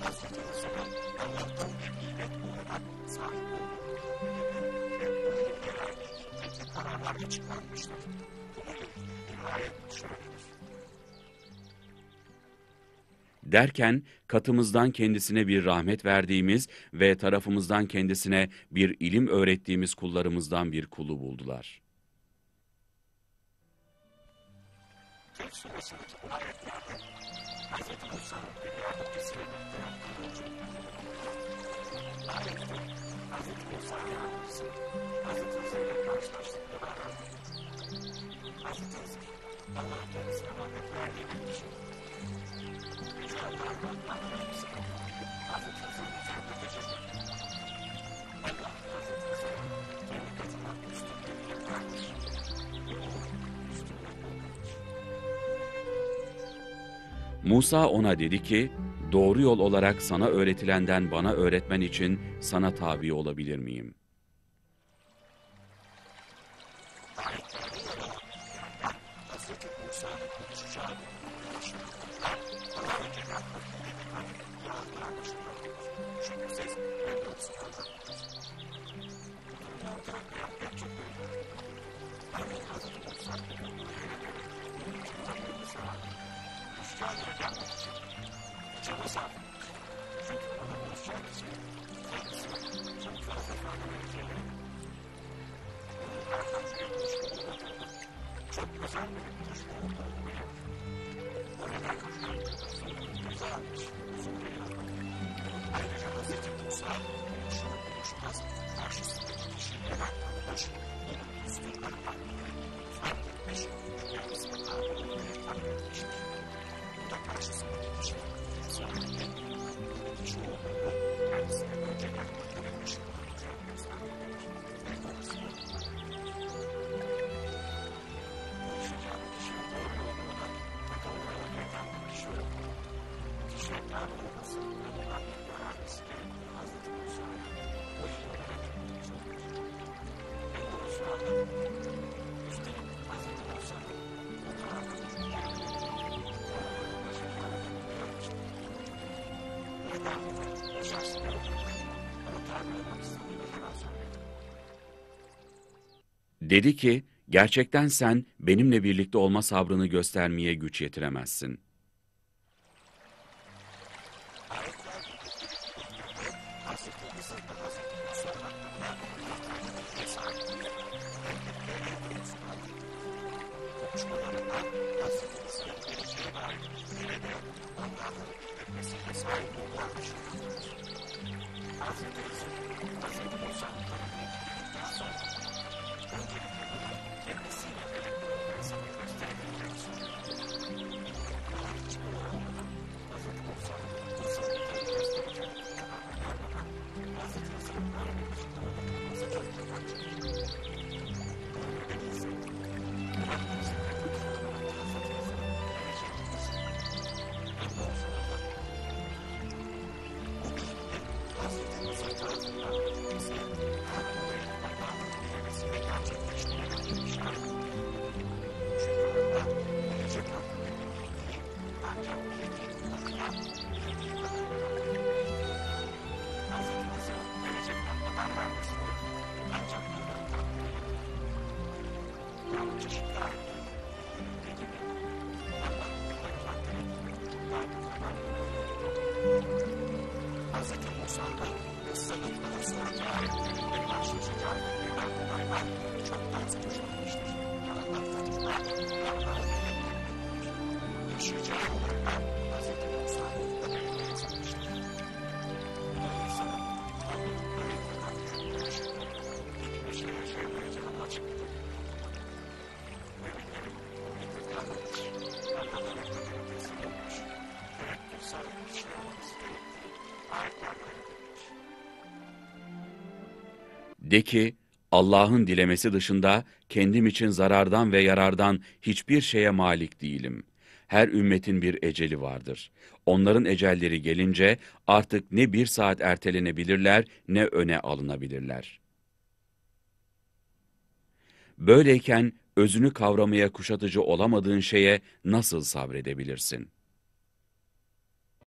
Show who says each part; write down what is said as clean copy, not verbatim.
Speaker 1: Hazreti İsa'nın Allah'tan bir nimet olarak sahip olduğunu ve bu ilkeler hikmetli kararlarla çıkarmıştır. Buna ilgili rivayet şöyledir.
Speaker 2: Derken katımızdan kendisine bir rahmet verdiğimiz ve tarafımızdan kendisine bir ilim öğrettiğimiz kullarımızdan bir kulu buldular.
Speaker 1: Kehf suresindeki bu ayetlerde Hazreti Musa'nın dünyada esirlikte yaptığı yolculuk. Ayette Hazreti Musa'nın annesi Hazreti Hızır'la karşılaştıkları arardı. Hazreti Hızır, Allah'ın kendisine rahmet verdiği bir kişi. Yüce Allah'ın anlayıcısı Hazreti Hızır'ın üzerinde gecirdi. Allah Hazreti Hızır'ın kendi katından üstün bir ilim vermiş.
Speaker 2: Musa ona dedi ki, doğru yol olarak sana öğretilenden bana öğretmen için sana tabi olabilir miyim?
Speaker 1: Ayetlerde yer alan yani Hazreti Musa'nın konuşacağı daha önce yaptığı gibi yanlışlıklar. Şüphesiz Mevlut sıralardır. Bunlardan bir gerçek bölümler. Örneğin Hazreti Musa'nın rüzgarlara gelmek için çaba sarf etmiş. Çünkü ona ulaşacak kişi kendisine çok fazla fayda vereceğini bunlardan bir buluşma olduğunu çok özel bir buluşma olduğunu biliyor. O nedenle sonunu göze almış, uzun bir yol. Ayrıca Hazreti Musa buluşur buluşmaz karşısındaki kişiyle tanımış, onun üstünlerinden fark etmiş, kendisine tabi olmayı fark etmiştir. Bu da karşısındaki kişinin insanın en iyi kişi olduğunu kendisine önceden bildirilmiş olacağını göstermektedir. Ve dolayısıyla konuşacağım kişinin doğru yolu olan ve doğru yola giden bir kişi olduğunu, kişinin tabi olması ve bundan bilgi vermesi gerektiği Hazreti Musa'ya o iyi yola getirmektedir. Ve doğrusu anladım. Üstelik Hazreti Musa'nın bu tarafının
Speaker 2: Dedi ki, gerçekten sen benimle birlikte olma sabrını göstermeye güç yetiremezsin. Hazreti Musa'da ısınıkları sonra ayetlerinde karşılaşacak bir olaylar çoktan sonuçlanmıştır. Yaşayacağı olaylar Hazreti Musa'nın ömrünü yazılmıştır. Dolayısıyla Allah'ın böyle fakat yaşadığı hiçbir şey yaşayamayacağını açıkladı. Müminlerin bu kalmış, Allah'ın emrine teslim olmuş, tevekkül sahibi kişiler olması gerektiği ayetlerde öğretilmiş. De ki, Allah'ın dilemesi dışında kendim için zarardan ve yarardan hiçbir şeye malik değilim. Her ümmetin bir eceli vardır. Onların ecelleri gelince artık ne bir saat ertelenebilirler ne öne alınabilirler. Böyleyken özünü kavramaya kuşatıcı olamadığın şeye nasıl sabredebilirsin?